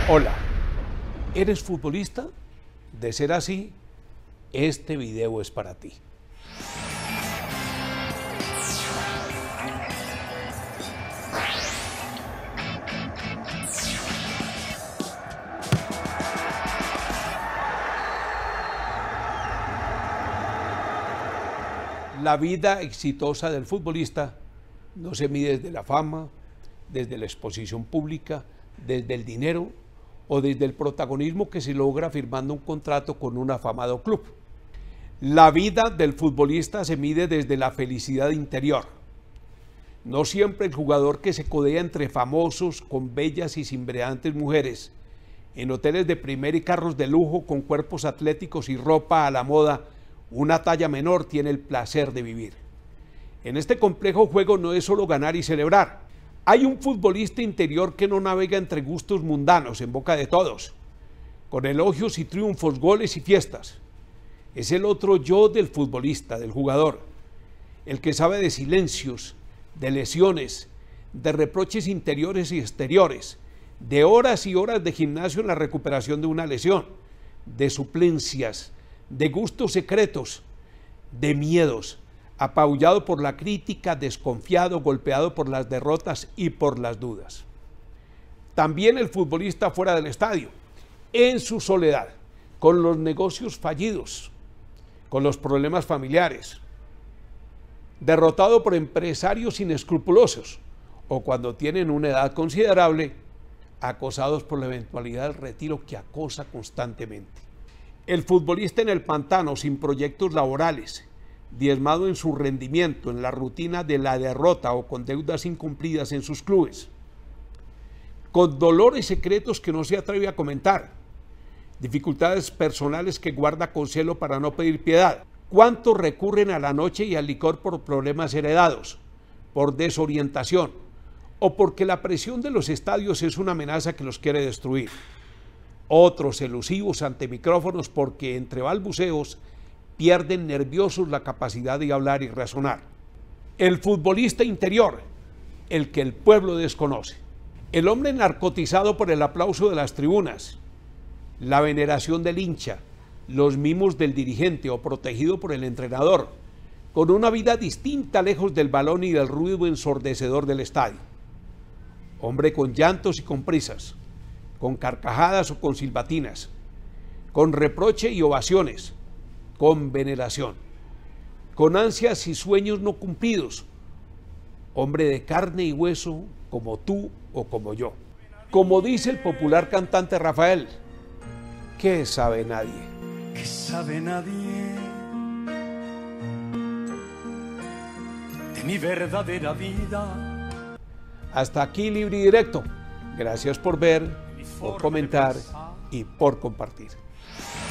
Hola, ¿eres futbolista? De ser así, este video es para ti. La vida exitosa del futbolista no se mide desde la fama, desde la exposición pública, desde el dinero o desde el protagonismo que se logra firmando un contrato con un afamado club. La vida del futbolista se mide desde la felicidad interior. No siempre el jugador que se codea entre famosos, con bellas y cimbreantes mujeres, en hoteles de primera y carros de lujo con cuerpos atléticos y ropa a la moda, una talla menor, tiene el placer de vivir. En este complejo juego no es solo ganar y celebrar. Hay un futbolista interior que no navega entre gustos mundanos en boca de todos, con elogios y triunfos, goles y fiestas. Es el otro yo del futbolista, del jugador, el que sabe de silencios, de lesiones, de reproches interiores y exteriores, de horas y horas de gimnasio en la recuperación de una lesión, de suplencias, de gustos secretos, de miedos, apabullado por la crítica, desconfiado, golpeado por las derrotas y por las dudas. También el futbolista fuera del estadio, en su soledad, con los negocios fallidos, con los problemas familiares, derrotado por empresarios inescrupulosos o cuando tienen una edad considerable, acosados por la eventualidad del retiro que acosa constantemente. El futbolista en el pantano, sin proyectos laborales, diezmado en su rendimiento, en la rutina de la derrota o con deudas incumplidas en sus clubes, con dolores secretos que no se atreve a comentar, dificultades personales que guarda con celo para no pedir piedad. ¿Cuántos recurren a la noche y al licor por problemas heredados, por desorientación o porque la presión de los estadios es una amenaza que los quiere destruir? Otros elusivos ante micrófonos porque entre balbuceos pierden nerviosos la capacidad de hablar y razonar. El futbolista interior, el que el pueblo desconoce. El hombre narcotizado por el aplauso de las tribunas, la veneración del hincha, los mimos del dirigente o protegido por el entrenador, con una vida distinta lejos del balón y del ruido ensordecedor del estadio. Hombre con llantos y con prisas, con carcajadas o con silbatinas, con reproche y ovaciones, con veneración, con ansias y sueños no cumplidos, hombre de carne y hueso como tú o como yo. Como dice el popular cantante Rafael, ¿qué sabe nadie? ¿Qué sabe nadie de mi verdadera vida? Hasta aquí Libre y Directo. Gracias por ver, por comentar y por compartir.